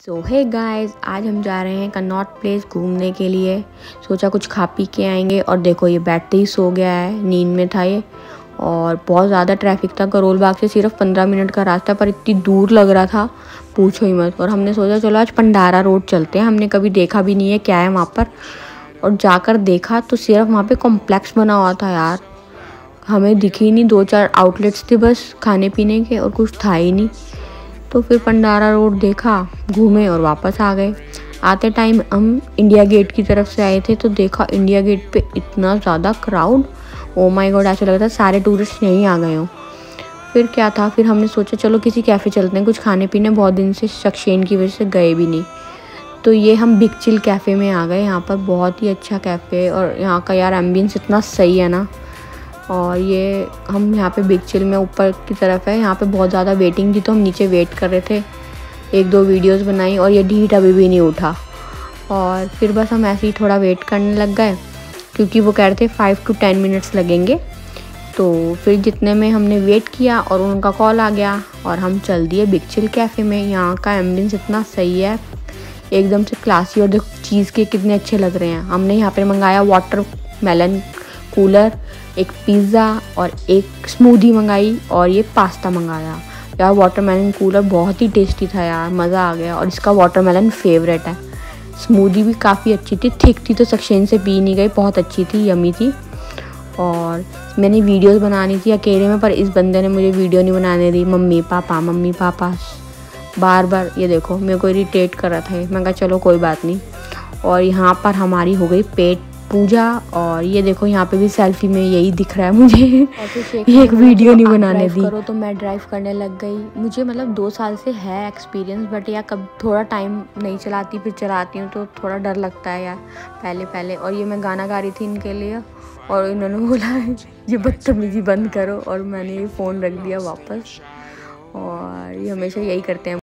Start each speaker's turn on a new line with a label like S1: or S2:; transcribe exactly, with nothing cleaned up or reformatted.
S1: सो hey guys, आज हम जा रहे हैं कनॉट प्लेस घूमने के लिए। सोचा कुछ खा पी के आएंगे। और देखो ये बैठते ही सो गया है, नींद में था ये। और बहुत ज़्यादा ट्रैफिक था, करोल बाग से सिर्फ पंद्रह मिनट का रास्ता, पर इतनी दूर लग रहा था पूछो ही मत। और हमने सोचा चलो आज पंडारा रोड चलते हैं, हमने कभी देखा भी नहीं है क्या है वहाँ पर। और जाकर देखा तो सिर्फ वहाँ पर कॉम्प्लेक्स बना हुआ था यार, हमें दिखी नहीं। दो चार आउटलेट्स थे बस खाने पीने के, और कुछ था ही नहीं। तो फिर पंडारा रोड देखा, घूमे और वापस आ गए। आते टाइम हम इंडिया गेट की तरफ से आए थे, तो देखा इंडिया गेट पे इतना ज़्यादा क्राउड, ओ माय गॉड, ऐसा लग रहा था सारे टूरिस्ट यहीं आ गए हों। फिर क्या था, फिर हमने सोचा चलो किसी कैफ़े चलते हैं कुछ खाने पीने, बहुत दिन से शख्सियन की वजह से गए भी नहीं। तो ये हम बिग चिल कैफ़े में आ गए। यहाँ पर बहुत ही अच्छा कैफ़े है, और यहाँ का यार एम्बियंस इतना सही है ना। और ये हम यहाँ पे बिग चिल में ऊपर की तरफ है, यहाँ पे बहुत ज़्यादा वेटिंग थी, तो हम नीचे वेट कर रहे थे। एक दो वीडियोस बनाई, और ये ढीठ अभी भी नहीं उठा। और फिर बस हम ऐसे ही थोड़ा वेट करने लग गए, क्योंकि वो कह रहे थे फाइव टू टेन मिनट्स लगेंगे। तो फिर जितने में हमने वेट किया और उनका कॉल आ गया, और हम चल दिए बिग चिल कैफ़े में। यहाँ का एम्बियंस इतना सही है, एकदम से क्लासी। और देखो चीज़ के कितने अच्छे लग रहे हैं। हमने यहाँ पर मंगाया वाटर मेलन कूलर, एक पिज़्ज़ा और एक स्मूदी मंगाई, और ये पास्ता मंगाया। यार वाटरमेलन कूलर बहुत ही टेस्टी था यार, मज़ा आ गया। और इसका वाटरमेलन फेवरेट है। स्मूदी भी काफ़ी अच्छी थी, थिक थी तो सेक्शन से पी नहीं गई, बहुत अच्छी थी, यमी थी। और मैंने वीडियोस बनानी थी अकेले में, पर इस बंदे ने मुझे वीडियो नहीं बनाने दी। मम्मी पापा मम्मी पापा बार बार ये देखो मेरे को इरिटेट कर रहा था। मैं कहा चलो कोई बात नहीं। और यहाँ पर हमारी हो गई पेट पूजा। और ये देखो यहाँ पे भी सेल्फी में यही दिख रहा है मुझे। ये एक वीडियो नहीं बनाने दी करो, तो मैं ड्राइव करने लग गई। मुझे मतलब दो साल से है एक्सपीरियंस, बट यार कब थोड़ा टाइम नहीं चलाती, फिर चलाती हूँ तो थोड़ा डर लगता है यार पहले पहले। और ये मैं गाना गा रही थी इनके लिए, और इन्होंने बोला ये बदतमीजी बंद करो, और मैंने ये फ़ोन रख दिया वापस। और ये हमेशा यही करते हैं।